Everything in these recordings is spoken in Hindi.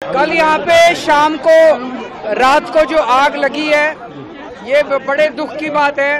कल यहाँ पे शाम को रात को जो आग लगी है, ये बड़े दुख की बात है।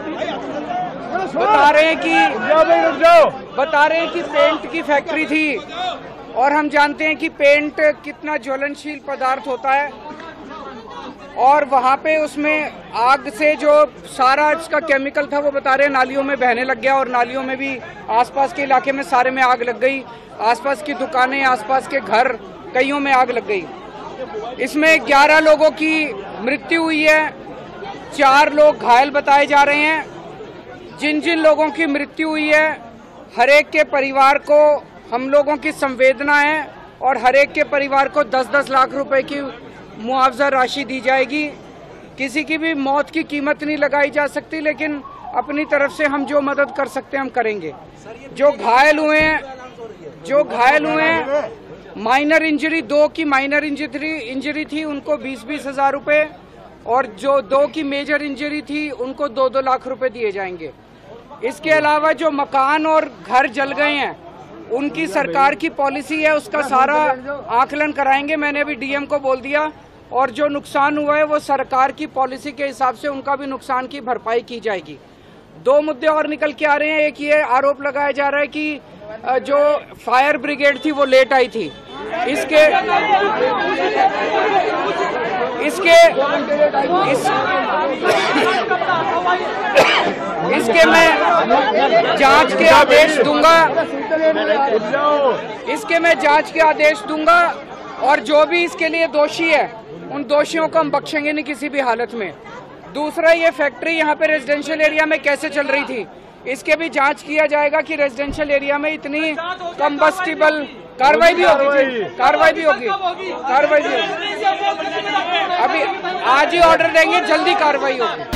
बता रहे हैं कि पेंट की फैक्ट्री थी और हम जानते हैं कि पेंट कितना ज्वलनशील पदार्थ होता है और वहाँ पे उसमें आग से जो सारा इसका केमिकल था वो बता रहे हैं नालियों में बहने लग गया और नालियों में भी आसपास के इलाके में सारे में आग लग गई। आसपास की दुकानें, आसपास के घर, कईयों में आग लग गई। इसमें 11 लोगों की मृत्यु हुई है, 4 लोग घायल बताए जा रहे हैं। जिन जिन लोगों की मृत्यु हुई है, हर एक के परिवार को हम लोगों की संवेदना है और हर एक के परिवार को 10-10 लाख रुपए की मुआवजा राशि दी जाएगी। किसी की भी मौत की कीमत नहीं लगाई जा सकती, लेकिन अपनी तरफ से हम जो मदद कर सकते हैं हम करेंगे। जो घायल हुए हैं माइनर इंजरी, 2 की माइनर इंजरी थी, उनको 20-20 हजार रुपए और जो 2 की मेजर इंजरी थी उनको 2-2 लाख रुपए दिए जाएंगे। इसके अलावा जो मकान और घर जल गए हैं उनकी सरकार की पॉलिसी है, उसका सारा आकलन कराएंगे। मैंने अभी डीएम को बोल दिया और जो नुकसान हुआ है वो सरकार की पॉलिसी के हिसाब से उनका भी नुकसान की भरपाई की जाएगी। 2 मुद्दे और निकल के आ रहे हैं। एक ये आरोप लगाया जा रहा है कि जो फायर ब्रिगेड थी वो लेट आई थी। इसके मैं जांच के आदेश दूंगा और जो भी इसके लिए दोषी है उन दोषियों को हम बख्शेंगे नहीं किसी भी हालत में। दूसरा, ये फैक्ट्री यहाँ पे रेजिडेंशियल एरिया में कैसे चल रही थी, इसके भी जांच किया जाएगा कि रेजिडेंशियल एरिया में इतनी कंबस्टिबल कार्रवाई भी होगी। अभी आज ही ऑर्डर देंगे, जल्दी कार्रवाई होगी।